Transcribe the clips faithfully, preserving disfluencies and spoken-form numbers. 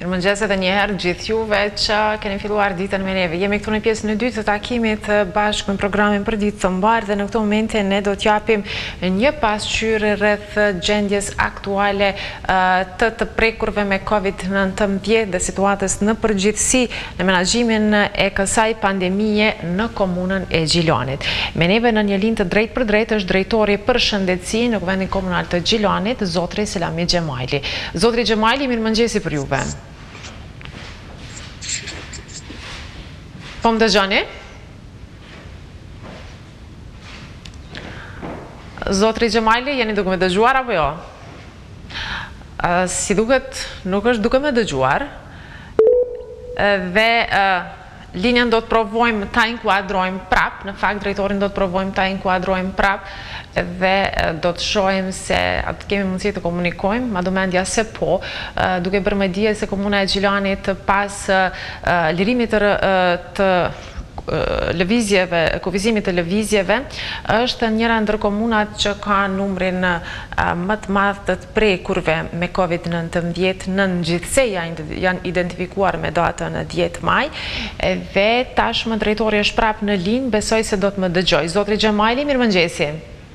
Mirëmëngjes edhe një herë gjithë juve që keni filluar ditën me neve. Jemi këtu në pjesën e dytë të takimit bashkë me programin për ditë të mbarë dhe në këto momente ne do t'japim një pasqyrë rreth gjendjes aktuale të të prekurve me COVID nëntëmbëdhjetë dhe situatës në përgjithësi në menaxhimin e kësaj pandemie në komunën e Gjilanit. Me neve në një linjë të drejtë për drejtë është drejtori për shëndetësi në Kuvendin Komunal të Gjilanit, Zotri Selami Xhemajli. Zotri Xhemajli, mirëmëngjesi për juve. Po më dëgjoni? Zotri Xhemajli, jeni duke me dëgjuar apo jo? Si duket, nuk është duke me dëgjuar. Dhe linjën do të provojmë ta inkuadrojmë prap, në fakt drejtorin do të provojmë ta inkuadrojmë prap dhe do të shohim se atë kemi mundësi të komunikojmë, ma do mendja se po, duke bërë me dije se komuna e Gjilanit pas lirimit të lëvizjeve, kufizimit të lëvizjeve, është njëra ndër komunat që ka numrin më të madh të prekurve me COVID nëntëmbëdhjetë në gjithsej janë identifikuar me datën dhjetë maj dhe tashmë drejtori është prap në linjë, besoj se do të më dëgjoj. Zotri Xhemajli, mirëmëngjesi.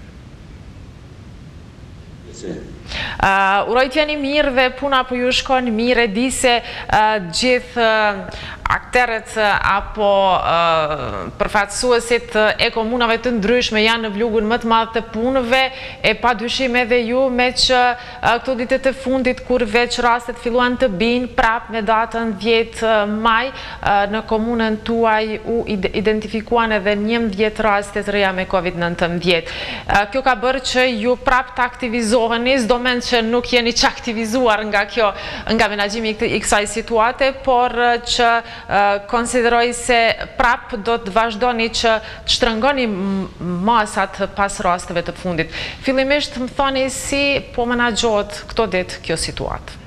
Uh, uroj t'jeni mirë dhe puna po ju shkon mirë, e di se uh, gjithë uh, akterët uh, apo uh, përfaqësuesit uh, e komunave të ndryshme janë në vlugun më të madh të punëve, e pa dyshim edhe ju me që uh, këto ditët e fundit kur veç rastet filluan të binë prap me datën dhjetë maj uh, në komunën tuaj u identifikuan edhe njëmbëdhjetë raste të reja me COVID nëntëmbëdhjetë. Uh, kjo ka bërë që ju prap të aktivizoheni, s'do mend që nuk jeni që aktivizuar nga kjo, nga menaxhimi i kësaj situate, por që uh, konsideroj se prap do të vazhdoni që të shtrëngoni masat pas rasteve të fundit. Fillimisht më thoni si po menaxhohet këto ditë kjo situatë?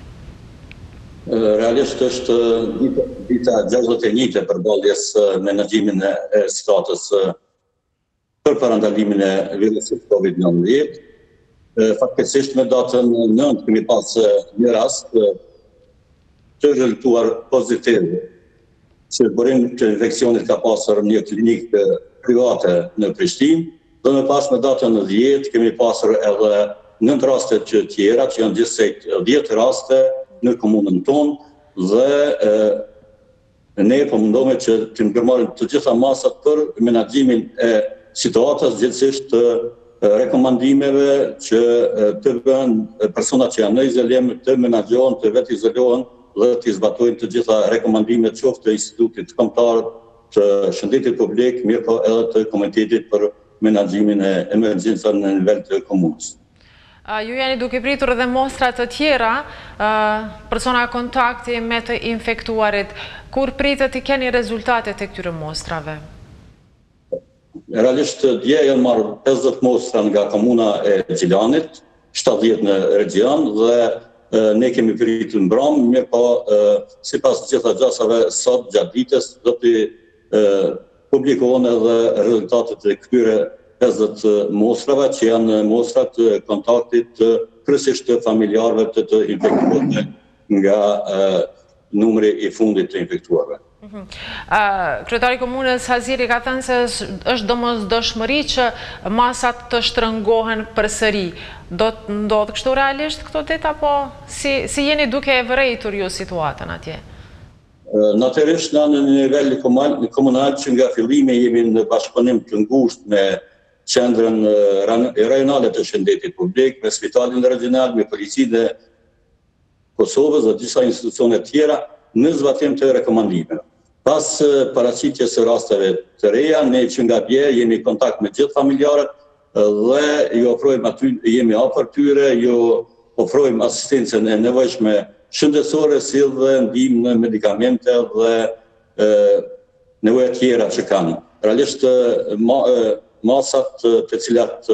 Realisht është dita gjashtëdhjetë e njëjtë për përballjes menaxhimin e situatës për parandalimin e virusit COVID nëntëmbëdhjetë. Fatkeqësisht me datën nëntë kemi pas një rast të rezultuar pozitiv që burim të infekcionit ka pasur një klinikë private në Prishtinë, dhe më pas me datën dhjetë kemi pasur edhe nëntë raste të tjera që janë gjithsej dhjetë raste në komunën tonë dhe e, ne po mundohemi që të ndërmarrim të gjitha masat për menaxhimin e situatës, gjithsesi të rekomandimeve që të bëjnë personat që janë në izolim, të menaxhohen, të vetë izolohen dhe të zbatojnë të gjitha rekomandimet qoftë të Institutit Kombëtar të Shëndetit Publik, mirë po edhe të Komitetit për menaxhimin e emergjencave në nivel të komunës. Ju jeni duke pritur edhe mostra të tjera, persona kontakti me të infektuarit. Kur pritet të keni rezultatet e këtyre mostrave? Realisht dje janë marrë pesëdhjetë mostra nga komuna e Gjilanit, shtatëdhjetë në region dhe e, ne kemi pritur në mbrëm, mirë po sipas gjitha gjasave sot gjatë ditës do të publikohen edhe rezultatet e këtyre pesëdhjetë mostrave që janë mostrat të kontaktit të kryesisht të familjarëve të të infektuarve nga e, numri i fundit të infektuarve. Uh, Kryetari i komunës Haziri ka thënë se është domosdoshmëri që masat të shtrëngohen përsëri. Do të ndodhë kështu realisht këto ditë apo si, si jeni duke e vërejtur ju situatën atje? Natyrisht në në nivel komunal që nga fillimi jemi në bashkëpunim të ngushtë me qendrën rajonale të shëndetit publik, me spitalin regional, me policinë e Kosovës dhe disa institucione tjera në zbatim të rekomandimeve. Pas paraqitjes së rasteve të reja, ne që nga bje jemi në kontakt me gjithë familjarët dhe ju ofrojmë aty, jemi afër tyre, ju ofrojmë asistencën e nevojshme shëndetësore, si dhe ndihmë në medikamente dhe e, nevoja tjera që kanë. Realisht ma, masat të cilat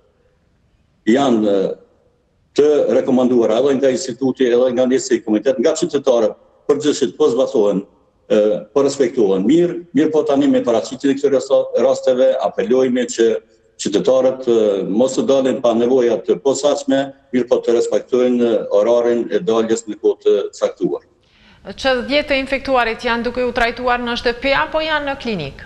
janë të rekomanduara edhe nga instituti, edhe nga njësi komitet, nga qytetarët përgjithësisht po zbatohen, po respektohen mirë, mirë po tani me paraqitjen e këtyre rasteve apelojmë që qytetarët mos të dalin pa nevoja të posaçme, mirë po të respektojnë orarin e daljes në kohë të caktuar. Që dhjetë të infektuarit janë duke u trajtuar në shtëpi apo janë në klinik?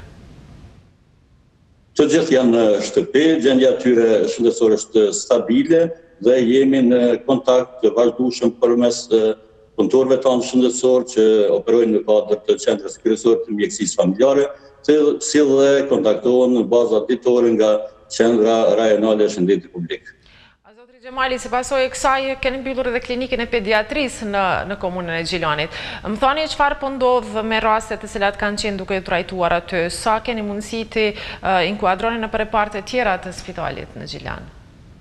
Të gjithë janë në shtëpi, gjendja e tyre shëndetësore është stabile dhe jemi në kontakt të vazhdueshëm përmes punëtorëve tanë shëndetësor që operojnë në kuadër të qendrës kryesore të mjekësisë familjare, si dhe kontaktohen në baza ditore nga qendra rajonale e shëndetit publik. Zotri Gjemali, si pasojë e kësaj keni mbyllur edhe klinikën e pediatrisë në në komunën e Gjilanit. Më thoni çfarë po ndodh me rastet të cilat kanë qenë duke trajtuar aty? Sa keni mundësi të uh, inkuadroni në repartet e tjera të spitalit në Gjilan?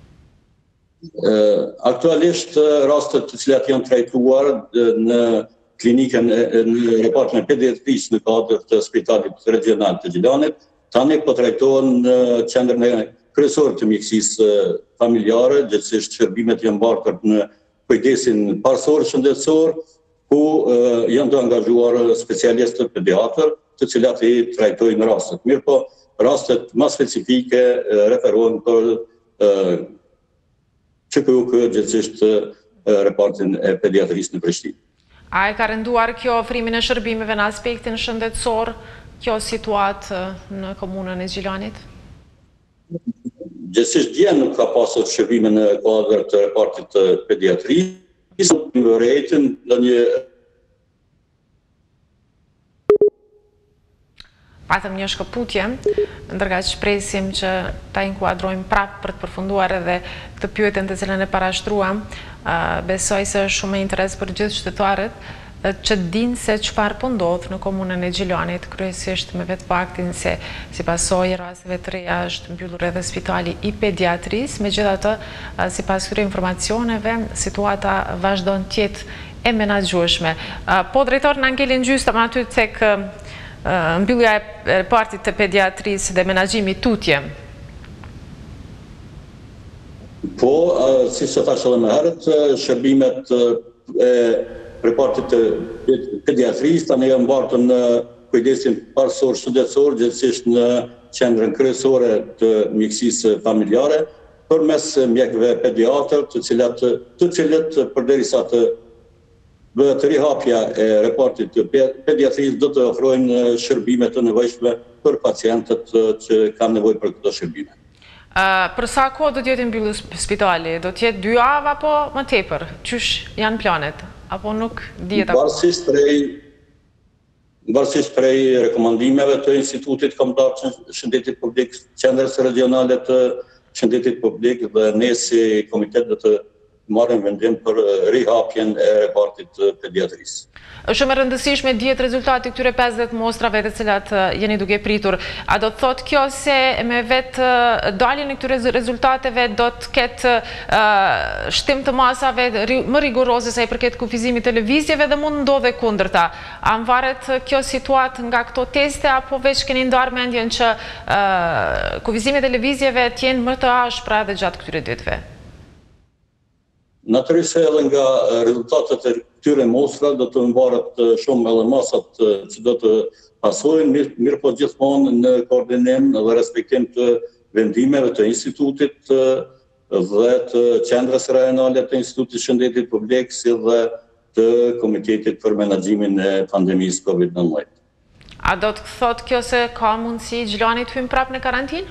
Uh, aktualisht rastet të cilat janë trajtuar në klinikën në repartin e pediatrisë në kuadër të spitalit regional të Gjilanit, tani po trajtohen në qendrën e kryesore të mjekësisë familjare, gjithsesi shërbimet janë mbartur në kujdesin parësor shëndetësor, ku uh, janë të angazhuar specialistë pediatër, të cilat i trajtojnë rastet. Mirë po, rastet më specifike uh, referohen për uh, Q K U K, gjithsesi uh, repartin e pediatrisë në Prishtinë. A e ka rënduar kjo ofrimin e shërbimeve në aspektin shëndetësor, kjo situatë në komunën e Gjilanit? Gjithsesi dje nuk ka pasur shërbime në kuadër të repartit të pediatrisë, në rejtën në një... Patëm një shkëputje, ndërka që shpresim që ta inkuadrojmë prapë për të përfunduar edhe këtë pyetjen të cilën e parashtruam. Besoj se është shumë interes për gjithë qytetarët që dinë se çfarë po ndodh në komunën e Gjilanit, kryesisht me vetë faktin se si pasojë rasteve të reja është mbyllur edhe spitali i pediatrisë. Megjithatë, sipas këtyre informacioneve, situata vazhdon të jetë e menaxhueshme. Po drejtori na ngelin gjysmë aty tek mbyllja e repartit të pediatrisë dhe menaxhimi tutje. Po, si që thash edhe më herët, shërbimet e repartit të pediatrisë tani janë mbartur në kujdesin parësor shëndetësor, gjithsesi në qendrën kryesore të mjekësisë familjare, përmes mjekëve pediatër, të cilat të cilët përderisa të bëhet rihapja e repartit të pediatrisë do të ofrojnë shërbime të nevojshme për pacientët që kanë nevojë për këto shërbime. Uh, për sa kohë do të jetë mbyllur spitali? Do të jetë dy javë apo më tepër? Qysh janë planet? Apo nuk dihet akoma? Varësisht prej varësisht prej rekomandimeve të Institutit Kombëtar të Shëndetit Publik, Qendrës Regionale të Shëndetit Publik dhe ne si komitet do të marrim vendim për rihapjen e repartit të pediatrisë. Është shumë e rëndësishme dihet rezultati këtyre pesëdhjetë mostrave të cilat jeni duke pritur. A do të thotë kjo se me vetë daljen e këtyre rezultateve do të ketë uh, shtim të masave më rigoroze sa i përket kufizimit të lëvizjeve dhe mund ndodhe kundërta? A varet kjo situatë nga këto teste apo veç keni ndarë mendjen që uh, kufizimet e lëvizjeve të jenë më të ashpra edhe gjatë këtyre ditëve? Natyrisht edhe nga rezultatet e këtyre mostrave do të mbaret shumë edhe masat që do të pasojnë, mirë, mirë po gjithmonë në koordinim dhe respektim të vendimeve të institutit dhe të qendrës rajonale të Institutit Shëndetit Publik, si dhe të Komitetit për Menaxhimin e Pandemisë Covid nëntëmbëdhjetë. A do të thotë kjo se ka mundësi Gjilani të hyjë prapë në karantinë?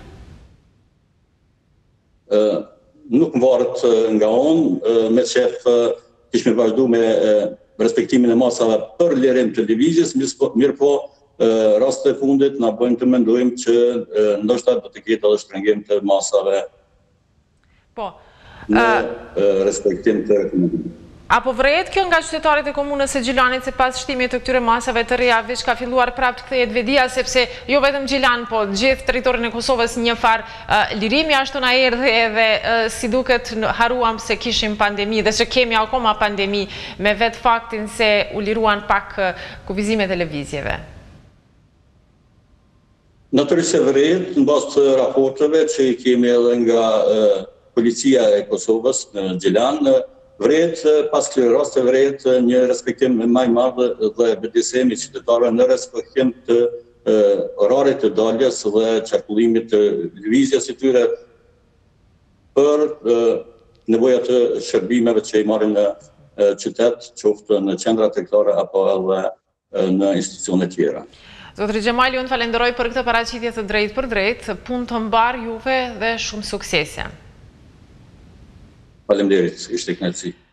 Uh, Nuk varet nga unë, me qef kishme vazhdu me respektimin e masave për lirim të lëvizjes, mirë po rastet e fundit na bëjnë të mendojmë që ndoshta do të ketë edhe shtrëngim të masave po, në respektim të rekomandimit. Apo vrejet kjo nga qytetarët e komunës së Gjilanit se pas shtimit të këtyre masave të reja veç ka filluar prapë të kthehet vedia, sepse jo vetëm Gjilan, po gjithë territorin e Kosovës një farë uh, lirimi ashtu na erdhi edhe uh, si duket haruam se kishim pandemi dhe se kemi akoma pandemi, me vetë faktin se u liruan pak uh, kufizimet e lëvizjeve. Natyrisht se vrejet në bazë të raporteve që i kemi edhe nga uh, policia e Kosovës në Gjilan, vret pas këtyre raste vret një respektim më i madh dhe betejsemi qytetarëve në respektim të orarit të daljes dhe qarkullimit të lëvizjes së tyre për nevojat të shërbimeve që i marrin në qytet, qoftë në qendra tregtare apo edhe në institucione tjera. Zotri Xhemali, unë falenderoj për këtë paraqitje të drejtë për drejtë, punë të mbar juve dhe shumë suksese. Faleminderit, ishte kënaqësi.